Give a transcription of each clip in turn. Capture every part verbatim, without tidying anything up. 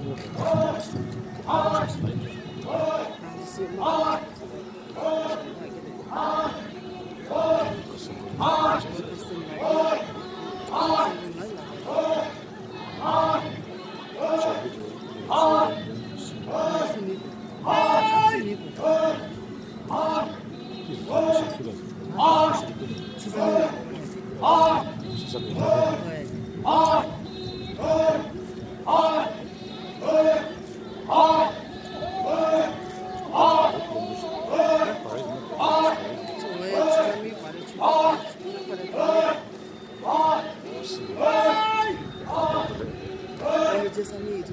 Jesami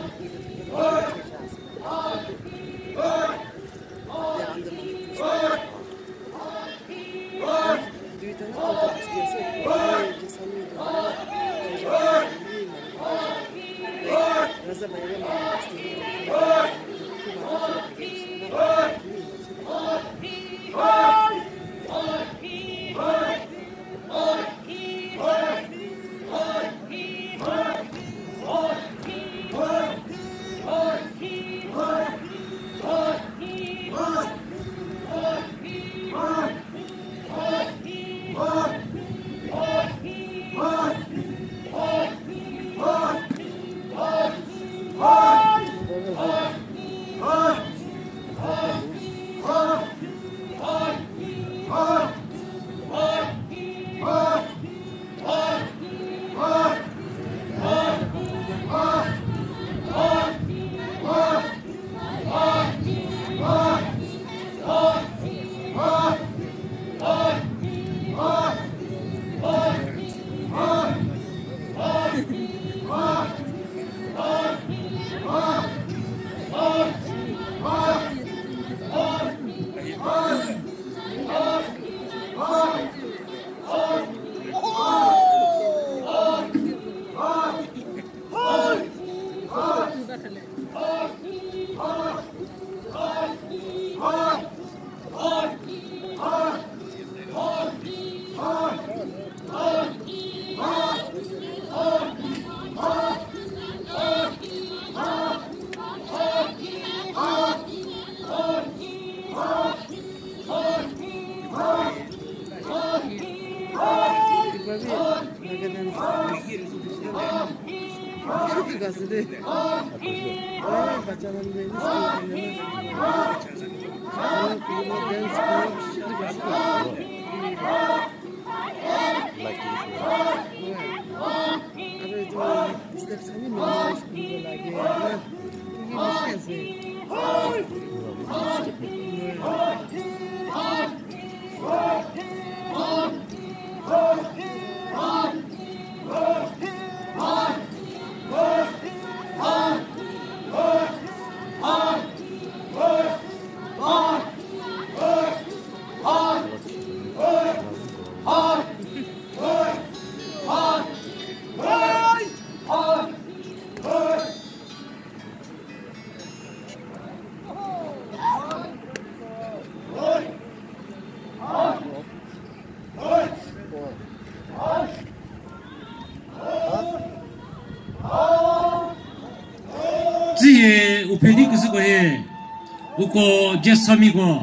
uko Jesami ko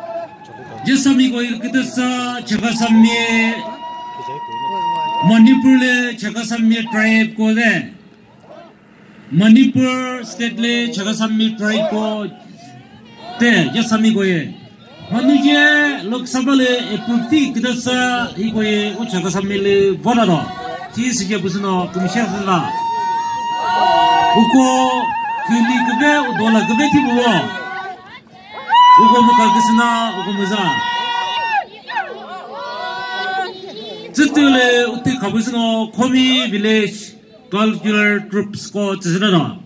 Jesami ko 이렇게 돼서 Chakhesang Manipur le Chakhesang tribe ko de Manipur state le Chakhesang tribe ko de Jesami ko ye manuje Lok Sabha le approve 그래서 이거에 우 Chakhesang le volado 지 시게 무슨 어 금시하다 uko 그리 그게 돌아 그게 티부어 uko mukakisna uko muza zitule utti khabusno khomi village cultural troops ko tsina